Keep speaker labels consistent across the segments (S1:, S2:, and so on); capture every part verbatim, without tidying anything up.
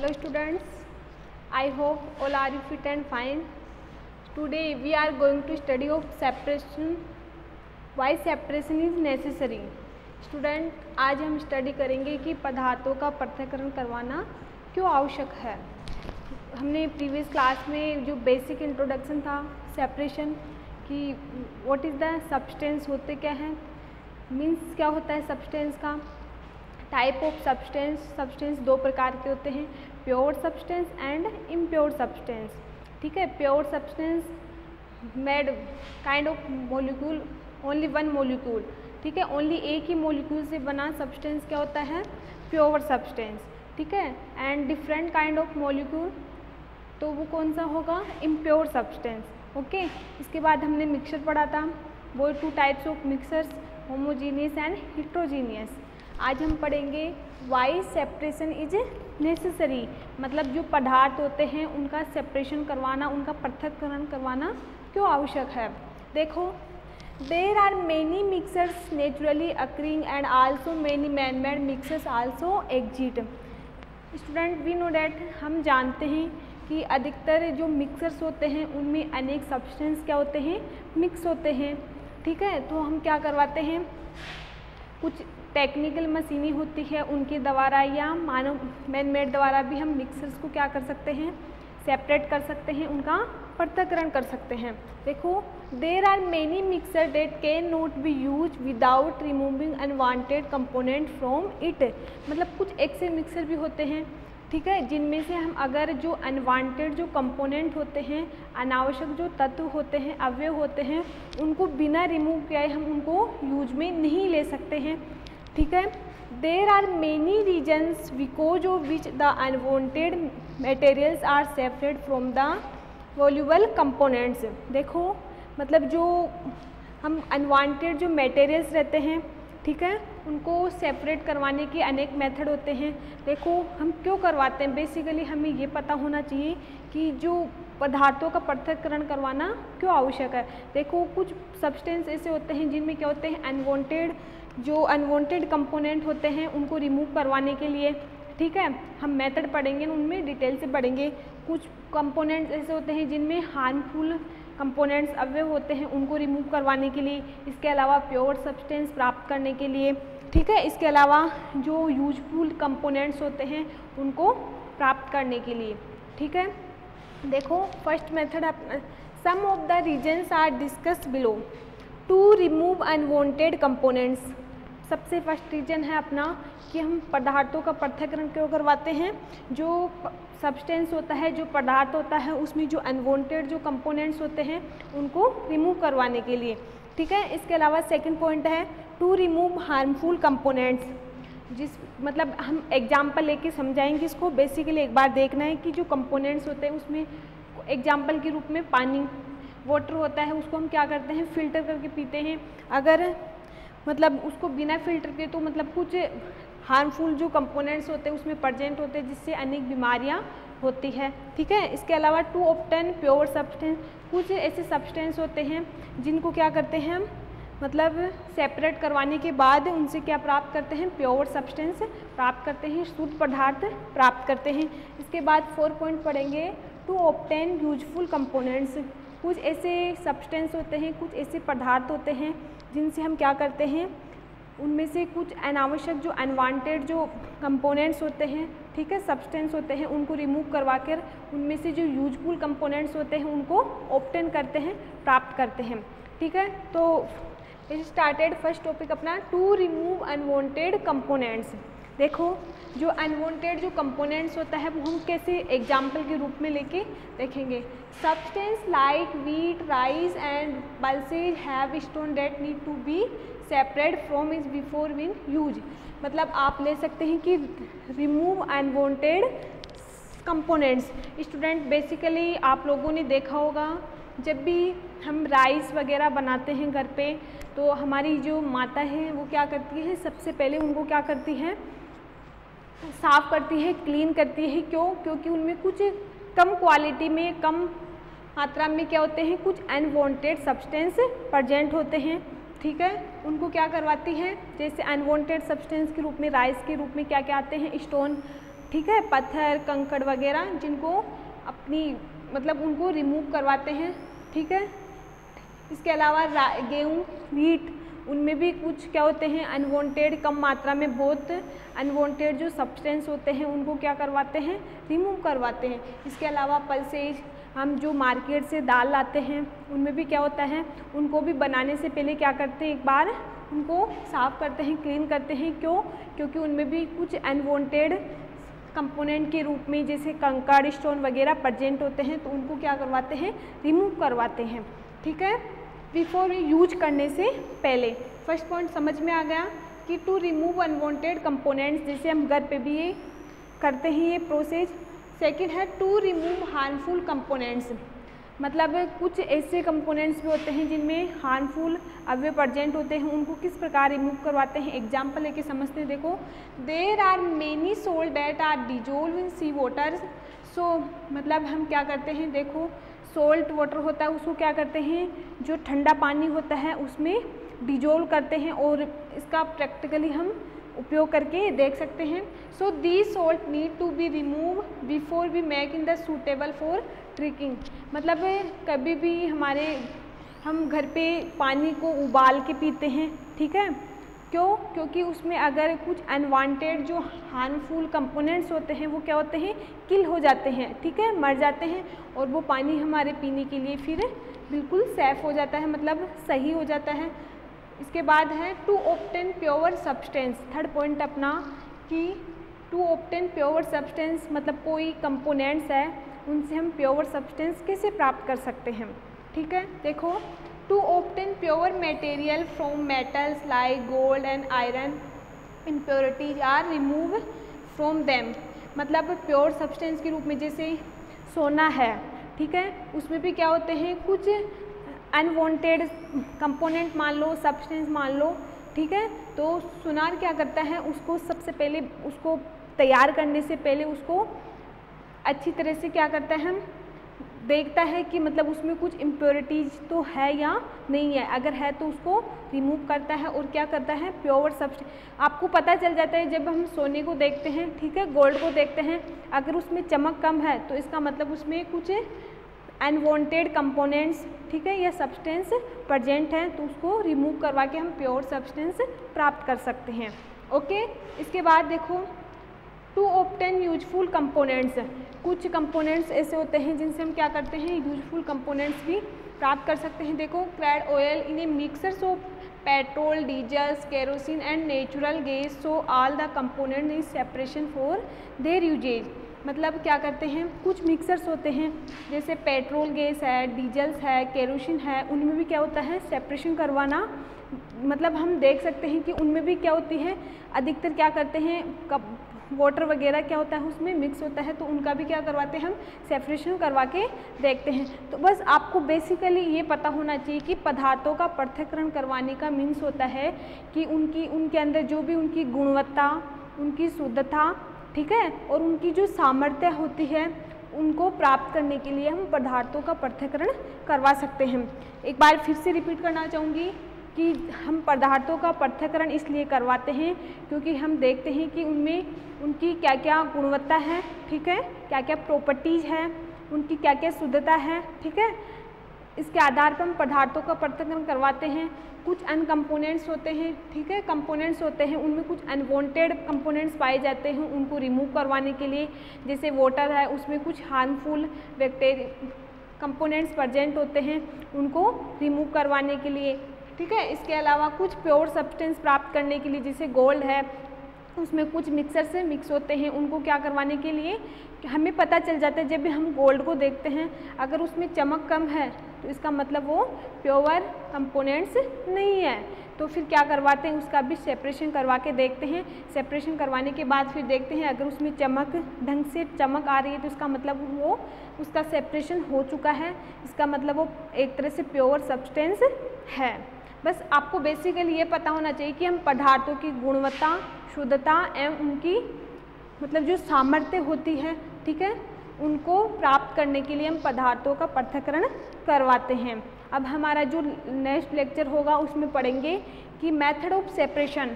S1: Hello students, I hope all are you fit and fine. Today we are going to study of separation. Why separation is necessary. Student, आज हम study करेंगे कि पदार्थों का पृथक्करण करवाना क्यों आवश्यक है. हमने प्रीवियस क्लास में जो बेसिक इंट्रोडक्शन था सेपरेशन कि व्हाट इज़ द सब्सटेंस होते क्या हैं, मीन्स क्या होता है सब्सटेंस का, टाइप ऑफ सब्सटेंस. सब्सटेंस दो प्रकार के होते हैं, pure substance and impure substance. ठीक है, pure substance made kind of molecule, only one molecule. ठीक है, ओनली एक ही मॉलिक्यूल से बना सब्सटेंस क्या होता है, प्योर सब्सटेंस. ठीक है, and different kind of molecule तो वो कौन सा होगा, इम्प्योर सब्सटेंस. ओके, इसके बाद हमने मिक्सचर पढ़ा था, वो two types of mixtures, homogeneous and heterogeneous. आज हम पढ़ेंगे वाई सेपरेशन इज नेसेसरी, मतलब जो पदार्थ होते हैं उनका सेपरेशन करवाना, उनका पृथक्करण करवाना क्यों आवश्यक है. देखो, there are many mixtures naturally occurring and also many man made mixtures also exist. Student, we know that, हम जानते हैं कि अधिकतर जो मिक्सर्स होते हैं उनमें अनेक सब्सटेंस क्या होते हैं, मिक्स होते हैं. ठीक है, तो हम क्या करवाते हैं, कुछ टेक्निकल मशीनी होती है उनके द्वारा या मानव मैन मेड द्वारा भी हम मिक्सर्स को क्या कर सकते हैं, सेपरेट कर सकते हैं, उनका पृथक्करण कर सकते हैं. देखो, there are many mixture that can not be use without removing unwanted component from it. मतलब कुछ ऐसे मिक्सर भी होते हैं, ठीक है, जिनमें से हम अगर जो अनवांटेड जो कंपोनेंट होते हैं, अनावश्यक जो तत्व होते हैं, अवयव होते हैं, उनको बिना रिमूव किए हम उनको यूज में नहीं ले सकते हैं. ठीक है, there are many reasons because of which the unwanted materials are separate from the valuable components. देखो, मतलब जो हम अनवांटेड जो मटेरियल्स रहते हैं, ठीक है, उनको सेपरेट करवाने के अनेक मेथड होते हैं. देखो, हम क्यों करवाते हैं, बेसिकली हमें ये पता होना चाहिए कि जो पदार्थों का पृथक्करण करवाना क्यों आवश्यक है. देखो, कुछ सब्सटेंस ऐसे होते हैं जिनमें क्या होते हैं, अनवांटेड जो अनवांटेड कंपोनेंट होते हैं उनको रिमूव करवाने के लिए, ठीक है, हम मेथड पढ़ेंगे, उनमें डिटेल से पढ़ेंगे. कुछ कंपोनेंट्स ऐसे होते हैं जिनमें हार्मफुल कंपोनेंट्स अवयव होते हैं, उनको रिमूव करवाने के लिए. इसके अलावा प्योर सब्सटेंस प्राप्त करने के लिए. ठीक है, इसके अलावा जो यूजफुल कंपोनेंट्स होते हैं उनको प्राप्त करने के लिए. ठीक है, देखो, first method, some of the reasons are discuss below to remove unwanted components. सबसे फर्स्ट रीजन है अपना कि हम पदार्थों का पृथक्करण क्यों करवाते हैं. जो सब्सटेंस होता है, जो पदार्थ होता है, उसमें जो अनवांटेड जो कंपोनेंट्स होते हैं उनको रिमूव करवाने के लिए. ठीक है, इसके अलावा सेकंड पॉइंट है टू रिमूव हार्मफुल कंपोनेंट्स. जिस मतलब हम एग्जाम्पल लेके समझाएंगे इसको. बेसिकली एक बार देखना है कि जो कंपोनेंट्स होते हैं उसमें एग्जाम्पल के रूप में पानी, वाटर होता है, उसको हम क्या करते हैं, फिल्टर करके पीते हैं. अगर मतलब उसको बिना फिल्टर के तो मतलब कुछ हार्मफुल जो कंपोनेंट्स होते हैं उसमें प्रेजेंट होते हैं, जिससे अनेक बीमारियां होती है. ठीक है, इसके अलावा टू ऑब्टेन प्योर सब्सटेंस, कुछ ऐसे सब्सटेंस होते हैं जिनको क्या करते हैं हम, मतलब सेपरेट करवाने के बाद उनसे क्या प्राप्त करते हैं, प्योर सब्सटेंस प्राप्त करते हैं, शुद्ध पदार्थ प्राप्त करते हैं. इसके बाद फोर पॉइंट पढ़ेंगे, टू ऑब्टेन यूजफुल कंपोनेंट्स. कुछ ऐसे सब्सटेंस होते हैं, कुछ ऐसे पदार्थ होते हैं जिनसे हम क्या करते हैं, उनमें से कुछ अनावश्यक जो अनवांटेड जो कंपोनेंट्स होते हैं, ठीक है, सब्सटेंस होते हैं, उनको रिमूव करवा कर उनमें से जो यूजफुल कंपोनेंट्स होते हैं उनको ऑब्टेन करते हैं, प्राप्त करते हैं. ठीक है, तो इट स्टार्टेड फर्स्ट टॉपिक अपना, टू रिमूव अनवांटेड कंपोनेंट्स. देखो, जो अनवांटेड जो कंपोनेंट्स होता है वो हम कैसे एग्जाम्पल के रूप में लेके देखेंगे. Substance like wheat, rice and pulses have stone that need to be separate from is before when use. मतलब आप ले सकते हैं कि remove unwanted components. Student, basically आप लोगों ने देखा होगा जब भी हम राइस वगैरह बनाते हैं घर पे, तो हमारी जो माता है वो क्या करती है, सबसे पहले उनको क्या करती है, साफ़ करती है, क्लीन करती है. क्यों? क्योंकि उनमें कुछ कम क्वालिटी में, कम मात्रा में क्या होते हैं, कुछ अनवांटेड सब्सटेंस प्रेजेंट होते हैं. ठीक है, उनको क्या करवाती है, जैसे अनवांटेड सब्सटेंस के रूप में, राइस के रूप में क्या क्या आते हैं, स्टोन ठीक है, पत्थर कंकड़ वगैरह जिनको अपनी मतलब उनको रिमूव करवाते हैं, ठीक है। इसके अलावा गेहूँ, व्हीट, उनमें भी कुछ क्या होते हैं अनवांटेड, कम मात्रा में बहुत अनवांटेड जो सब्सटेंस होते हैं उनको क्या करवाते हैं, रिमूव करवाते हैं। इसके अलावा पल्सेज, हम जो मार्केट से दाल लाते हैं उनमें भी क्या होता है, उनको भी बनाने से पहले क्या करते हैं, एक बार उनको साफ़ करते हैं, क्लीन करते हैं। क्यों? क्योंकि उनमें भी कुछ अनवांटेड कंपोनेंट के रूप में जैसे कंकड़, स्टोन वगैरह प्रेजेंट होते हैं, तो उनको क्या करवाते हैं, रिमूव करवाते हैं, ठीक है। बिफोर यूज करने से पहले फर्स्ट पॉइंट समझ में आ गया कि टू रिमूव अनवांटेड कंपोनेंट्स, जैसे हम घर पे भी ये करते हैं ये प्रोसेस। सेकंड है टू रिमूव हार्मफुल कंपोनेंट्स, मतलब कुछ ऐसे कंपोनेंट्स भी होते हैं जिनमें हार्मफुल अवयव प्रेजेंट होते हैं, उनको किस प्रकार रिमूव करवाते हैं। एग्जाम्पल लेके समझते हैं। देखो, there are many salt that are dissolve in sea water. So मतलब हम क्या करते हैं, देखो सोल्ट वाटर होता है उसको क्या करते हैं, जो ठंडा पानी होता है उसमें डिजोल्व करते हैं, और इसका प्रैक्टिकली हम उपयोग करके देख सकते हैं। So the salt need to be remove before we make in the suitable for drinking. मतलब कभी भी हमारे हम घर पे पानी को उबाल के पीते हैं, ठीक है। क्यों? क्योंकि उसमें अगर कुछ अनवांटेड जो हार्मफुल कंपोनेंट्स होते हैं वो क्या होते हैं, किल हो जाते हैं, ठीक है, मर जाते हैं, और वो पानी हमारे पीने के लिए फिर बिल्कुल सेफ़ हो जाता है, मतलब सही हो जाता है। इसके बाद है to obtain pure substance. Third point अपना कि टू ऑब्टेन प्योर सब्सटेंस, मतलब कोई कंपोनेंट्स है उनसे हम प्योर सब्सटेंस कैसे प्राप्त कर सकते हैं, ठीक है। देखो, to obtain pure material from metals like gold and iron, impurities are remove from them. मतलब प्योर सब्सटेंस के रूप में जैसे सोना है, ठीक है, उसमें भी क्या होते हैं कुछ अनवांटेड कंपोनेंट मान लो, सब्सटेंस मान लो, ठीक है। तो सुनार क्या करता है, उसको सबसे पहले उसको तैयार करने से पहले उसको अच्छी तरह से क्या करता है, हम देखता है कि मतलब उसमें कुछ इम्प्योरिटीज तो है या नहीं है, अगर है तो उसको रिमूव करता है, और क्या करता है, प्योर सब्सटेंस। आपको पता चल जाता है जब हम सोने को देखते हैं, ठीक है, गोल्ड को देखते हैं, अगर उसमें चमक कम है तो इसका मतलब उसमें कुछ अनवांटेड कंपोनेंट्स, ठीक है, या सब्सटेंस प्रेजेंट हैं, तो उसको रिमूव करवा के हम प्योर सब्सटेंस प्राप्त कर सकते हैं। ओके, इसके बाद देखो टू ऑब्टेन यूजफुल कंपोनेंट्स। कुछ कंपोनेंट्स ऐसे होते हैं जिनसे हम क्या करते हैं, यूजफुल कंपोनेंट्स भी प्राप्त कर सकते हैं। देखो, crude oil in a mixture of petrol, diesels, kerosene and natural gas, so all the component is separation for their uses. मतलब क्या करते हैं, कुछ मिक्सर्स होते हैं जैसे पेट्रोल गैस है, डीजल्स है, केरोसिन है, उनमें भी क्या होता है, सेपरेशन करवाना। मतलब हम देख सकते हैं कि उनमें भी क्या होती है, अधिकतर क्या करते हैं, कब वाटर वगैरह क्या होता है उसमें मिक्स होता है, तो उनका भी क्या करवाते हैं, हम सेपरेशन करवा के देखते हैं। तो बस आपको बेसिकली ये पता होना चाहिए कि पदार्थों का पृथक्करण करवाने का मीन्स होता है कि उनकी उनके अंदर जो भी उनकी गुणवत्ता, उनकी शुद्धता, ठीक है, और उनकी जो सामर्थ्य होती है उनको प्राप्त करने के लिए हम पदार्थों का पृथक्करण करवा सकते हैं। एक बार फिर से रिपीट करना चाहूँगी कि हम पदार्थों का पृथक्करण इसलिए करवाते हैं क्योंकि हम देखते हैं कि उनमें उनकी क्या क्या गुणवत्ता है, ठीक है, क्या क्या प्रॉपर्टीज़ है, उनकी क्या क्या शुद्धता है, ठीक है। इसके आधार पर हम पदार्थों का पृथक्करण करवाते हैं। कुछ अन कंपोनेंट्स होते हैं, ठीक है, कंपोनेंट्स होते हैं, उनमें कुछ अनवांटेड कंपोनेंट्स पाए जाते हैं, उनको रिमूव करवाने के लिए, जैसे वाटर है उसमें कुछ हार्मफुल बैक्टीरिया कंपोनेंट्स प्रेजेंट होते हैं, उनको रिमूव करवाने के लिए, ठीक है। इसके अलावा कुछ प्योर सब्सटेंस प्राप्त करने के लिए, जैसे गोल्ड है उसमें कुछ मिक्सर से मिक्स होते हैं, उनको क्या करवाने के लिए, हमें पता चल जाता है जब भी हम गोल्ड को देखते हैं अगर उसमें चमक कम है तो इसका मतलब वो प्योर कंपोनेंट्स नहीं है, तो फिर क्या करवाते हैं, उसका भी सेपरेशन करवा के देखते हैं। सेपरेशन करवाने के बाद फिर देखते हैं अगर उसमें चमक ढंग से चमक आ रही है तो इसका मतलब वो उसका सेपरेशन हो चुका है, इसका मतलब वो एक तरह से प्योर सब्सटेंस है। बस आपको बेसिकली ये पता होना चाहिए कि हम पदार्थों की गुणवत्ता, शुद्धता एवं उनकी मतलब जो सामर्थ्य होती है, ठीक है, उनको प्राप्त करने के लिए हम पदार्थों का पृथक्करण करवाते हैं। अब हमारा जो नेक्स्ट लेक्चर होगा उसमें पढ़ेंगे कि मेथड ऑफ सेपरेशन,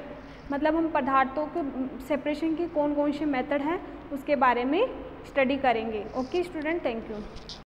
S1: मतलब हम पदार्थों के सेपरेशन के कौन कौन से मेथड हैं उसके बारे में स्टडी करेंगे। Okay student, thank you.